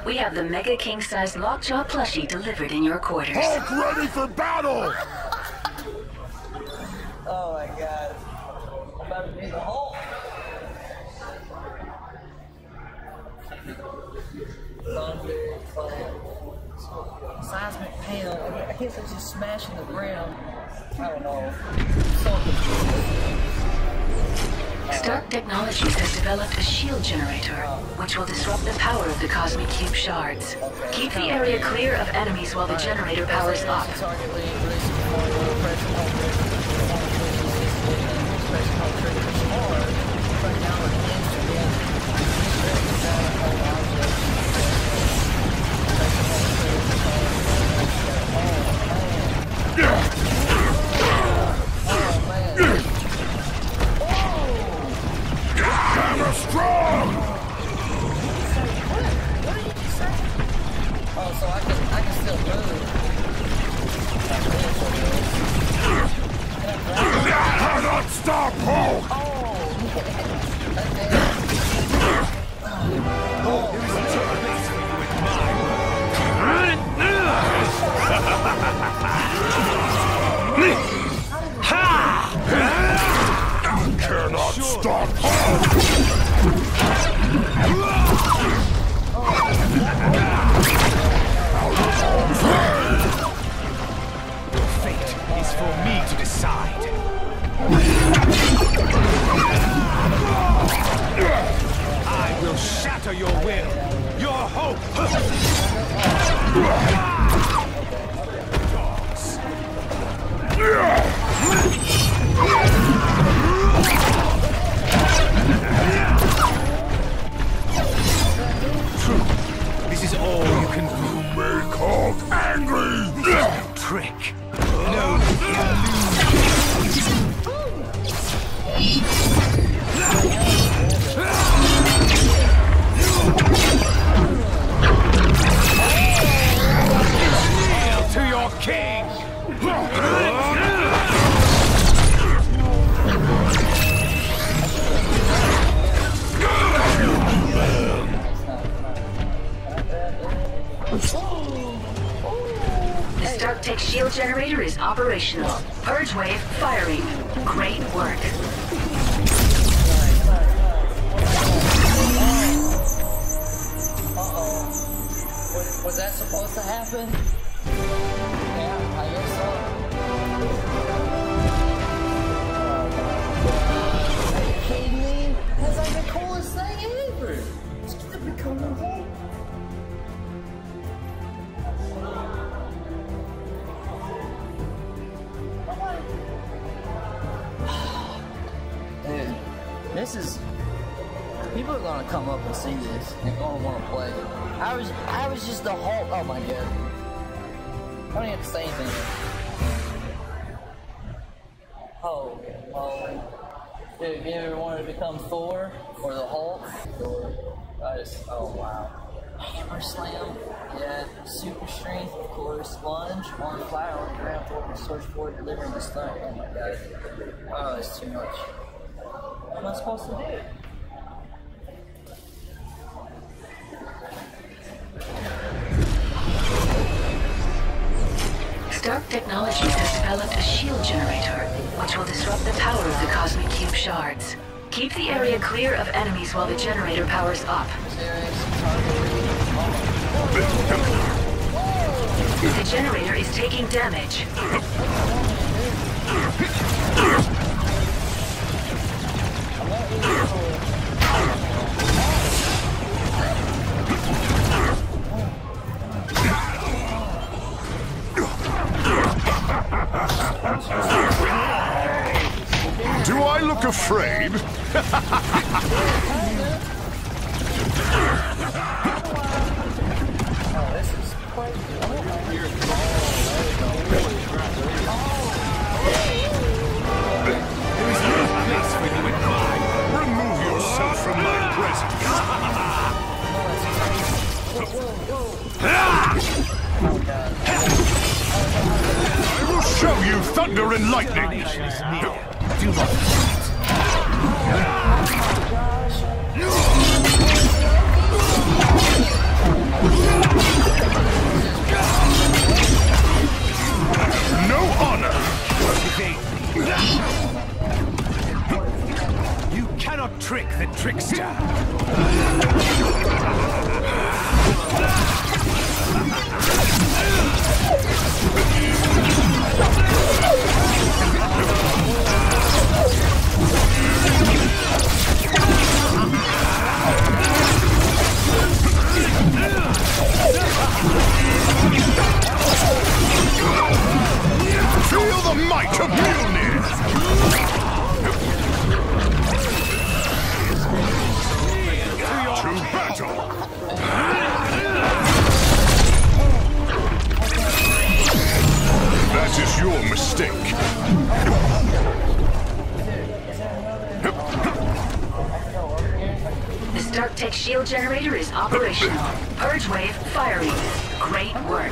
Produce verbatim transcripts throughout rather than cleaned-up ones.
We have the Mega King-sized Lockjaw plushie delivered in your quarters. Hulk ready for battle! Oh my god. I'm about to be the Hulk. Thunder, fire. Seismic hail. I guess it's just smashing the ground. I don't know. Something. Stark Technologies has developed a shield generator, which will disrupt the power of the Cosmic Cube shards. Keep the area clear of enemies while the generator powers up. Hammer strong! What did you say? Oh, so I can I can still move. You cannot stop Hulk! Oh, You cannot stop Hulk! Your fate is for me to decide. I will shatter your will, your hope. This is all you can do. Make Hulk angry! Trick. No illusion. Kneel to your king. The Stark Tech shield generator is operational. Purge wave firing. Great work. uh-oh. Was, was that supposed to happen? Yeah, I guess so. Are you kidding me? That's like the coolest thing ever. Just get to become a Hulk. Dude, this is... People are gonna come up and see this and gonna wanna play. I was I was just the Hulk. Oh my god. I don't even have to say anything. Oh, oh. Dude, you ever wanted to become Thor or the Hulk? Thor. I just, oh wow. Hammer slam. Yeah, super strength, of course. Lunge, one fire on the ground, Thor can search for it, delivering the stun. Oh my god. Oh, it's too much. What am I supposed to do? Stark Technologies has developed a shield generator, which will disrupt the power of the Cosmic Cube shards. Keep the area clear of enemies while the generator powers up. The generator is taking damage. Do I look afraid? Oh, this is crazy. There is no place for you in mine. Remove yourself from my presence. I will show you thunder and lightning. Nation is near. Do not fight. shield generator is operational. Purge wave firing. Great work.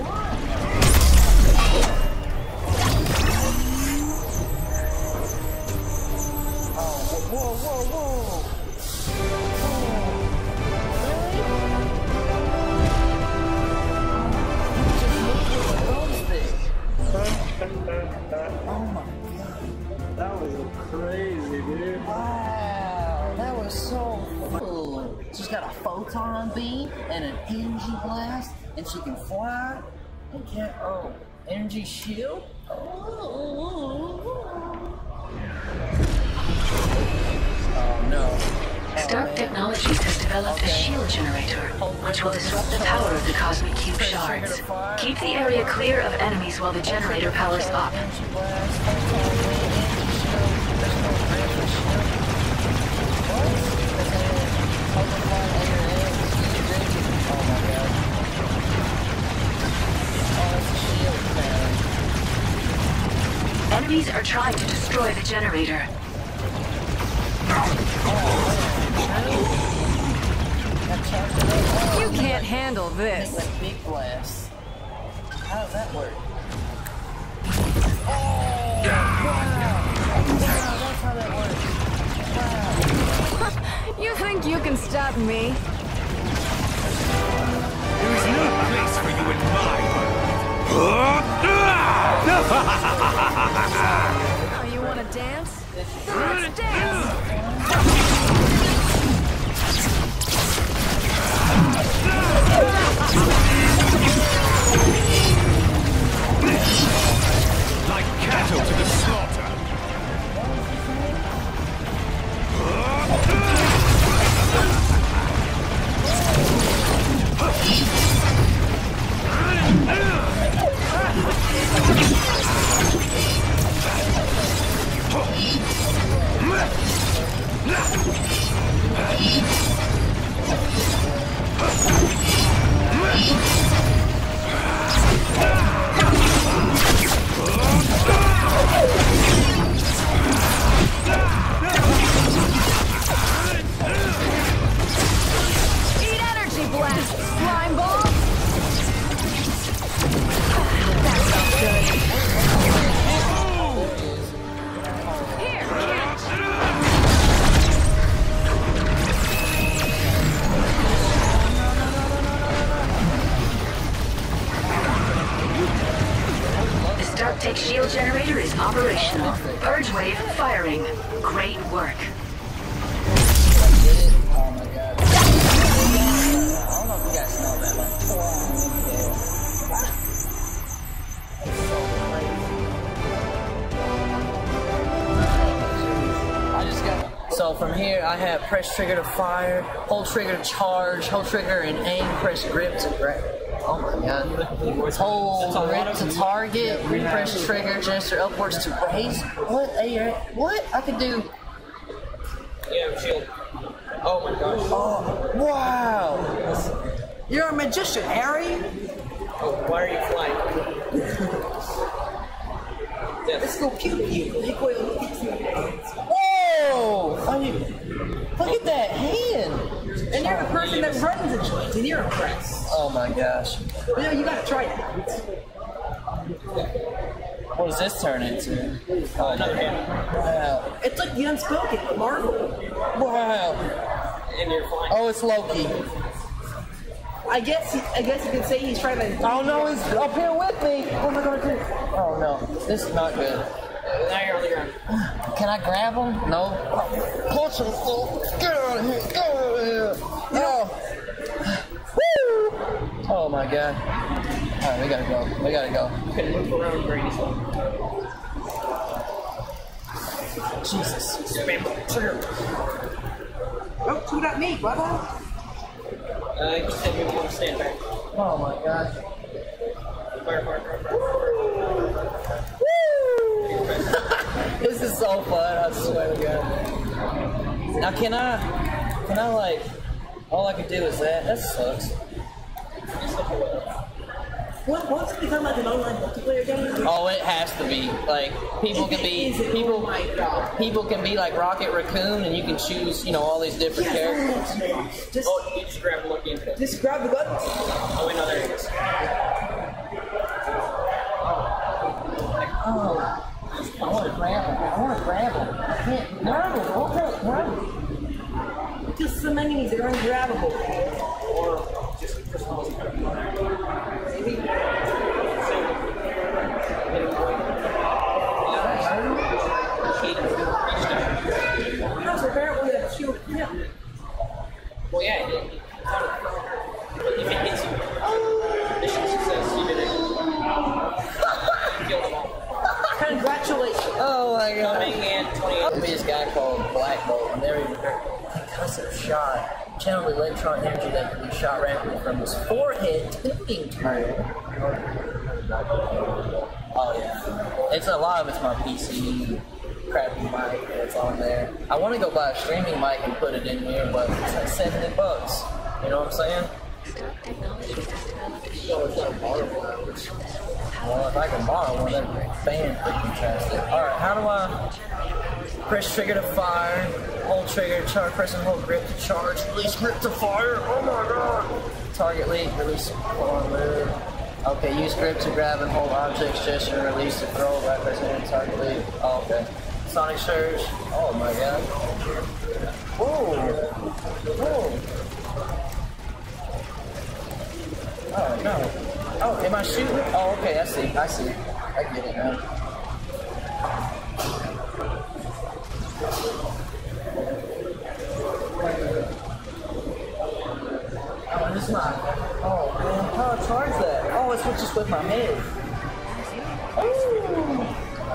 Whoa, whoa, whoa! Oh my god. That was crazy, dude. Wow, that was so cool. She's got a photon beam and an energy blast, and she can fly and can't. Oh, energy shield? Oh no. Stark Technologies has developed a shield generator, which will disrupt the power of the Cosmic Cube shards. Keep the area clear of enemies while the generator powers up. Enemies are trying to destroy the generator. You can't handle this. Like big blast. How does that work? Oh, wow. Wow, that's how that works. Wow. You think you can stop me? There is no place for you in mine. Oh, you want to dance? Let's dance! Like cattle to the slaughter. Eat energy blast, slime ball! That sounds good. Here, The Stark Tech shield generator is operational. Purge wave firing. Great work. Oh my god. I don't know if you guys know that, but I just got. So from here, I have press trigger to fire, hold trigger to charge, hold trigger and aim, press grip to grab. Oh my god. Hold grip to target, press trigger, gesture upwards to raise. What? What? I could do. Yeah, shield. Oh my gosh. Oh, wow. You're a magician, Harry. Oh, why are you flying? Let's go pew pew. Whoa! I mean, look at that hand. And you're the person that runs the joint, and you're impressed. Oh my gosh. You know, you gotta try that. What does this turn into? Oh, Another hand. wow. It's like the Unspoken, the Marvel. Wow. And you're flying. Oh, it's Loki. I guess, I guess you could say he's trying to. Oh no, he's up here with me. What am I gonna do? Oh no, this is not good. Now you're on the ground. Can I grab him? No. Punch him. Oh, get out of here. Get out of here. Oh. Woo! Oh my god. Alright, we gotta go. We gotta go. Okay, move around, Brady's one. Jesus. Spam trigger. Oh, shoot at me, brother. Uh, you said maybe you want to stand back. Oh my god. Fire, fire, fire, fire. This is so fun, I swear to god. Now can I, can I like, all I can do is that? That sucks. What, what's it become like an online multiplayer game? Oh, it has to be. Like, people can be Is it? people. Oh my God. People can be like Rocket Raccoon, and you can choose, you know, all these different characters. Yes, just, Oh, you just grab the look into. just grab the buttons. Oh wait, no, there it is. Oh, I want to grab him. I want to grab him. I can't grab him. Okay, grab him. Because some enemies, they're ungrabbable. Or just just Maybe. No, so apparently that shield, yeah. Well, yeah, it, it, but if it hits you, mission success, you did it. You killed them all. Congratulations. Oh my God. Coming in twenty-eight. There's this guy called Black Bolt, and they're even concussive shot. Channel electron energy that can be shot rapidly from his forehead, tipping turret. Oh yeah, it's a lot of it's my P C crappy mic that's on there. I want to go buy a streaming mic and put it in here, but it's like seventy bucks. You know what I'm saying? Well, if I can borrow one, that'd be fantastic. All right, how do I press trigger to fire? Hold trigger, charge, press and hold grip to charge, release grip to fire. Oh my God! Target lead, release forward move. Okay, use grip to grab and hold objects, gesture, and release to throw by pressing and target lead. Oh, okay. Sonic surge. Oh my God. Whoa! Whoa! Oh no. Oh, am I shooting? Oh, okay, I see. I see. I get it now. Oh, this is my. Oh, man. How do I charge that? Oh, it switches with my head. Ooh.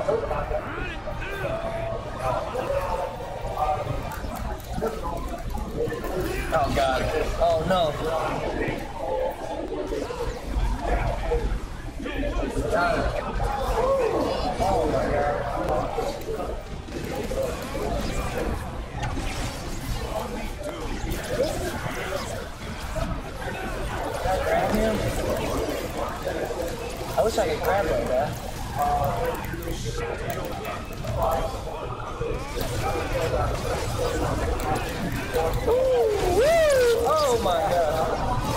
Oh, God. Oh, no. God. Oh, my God. Grab him? I wish I could grab like that. Ooh, woo! Oh my God.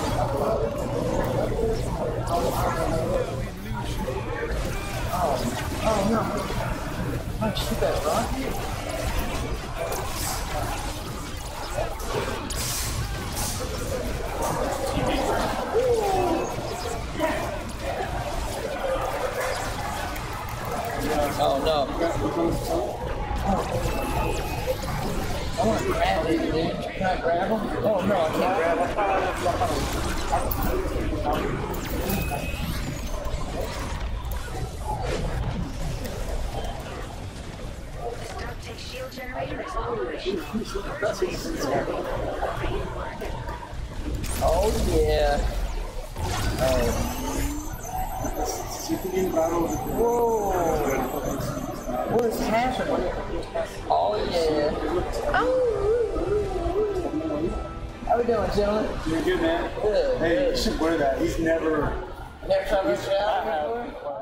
Oh, oh no. Why'd you shoot that rocket? Oh no. I want to grab it, dude. Can I grab him? Oh no, I can't grab him. Destructive shield generator is operational. Oh yeah. Oh. Whoa! What is happening? Oh yeah! How we doing, gentlemen? You're good, man. Good. Hey, good. you should wear that. He's never. Never tried to out before?